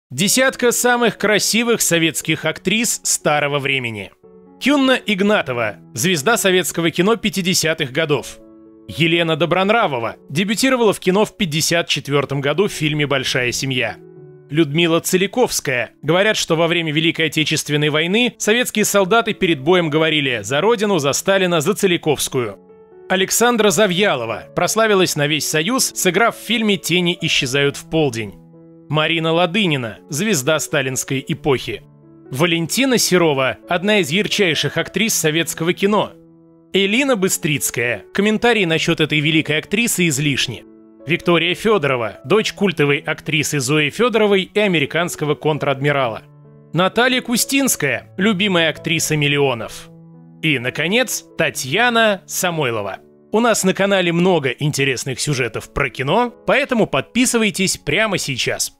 Десятка самых красивых советских актрис старого времени. Кюнна Игнатова, звезда советского кино 50-х годов. Елена Добронравова дебютировала в кино в 1954 году в фильме «Большая семья». Людмила Целиковская. Говорят, что во время Великой Отечественной войны советские солдаты перед боем говорили «За Родину, за Сталина, за Целиковскую». Александра Завьялова прославилась на весь Союз, сыграв в фильме «Тени исчезают в полдень». Марина Ладынина, звезда сталинской эпохи. Валентина Серова, одна из ярчайших актрис советского кино. Элина Быстрицкая. Комментарии насчет этой великой актрисы излишни. Виктория Федорова, дочь культовой актрисы Зои Федоровой и американского контр-адмирала. Наталья Кустинская, любимая актриса миллионов. И, наконец, Татьяна Самойлова. У нас на канале много интересных сюжетов про кино, поэтому подписывайтесь прямо сейчас.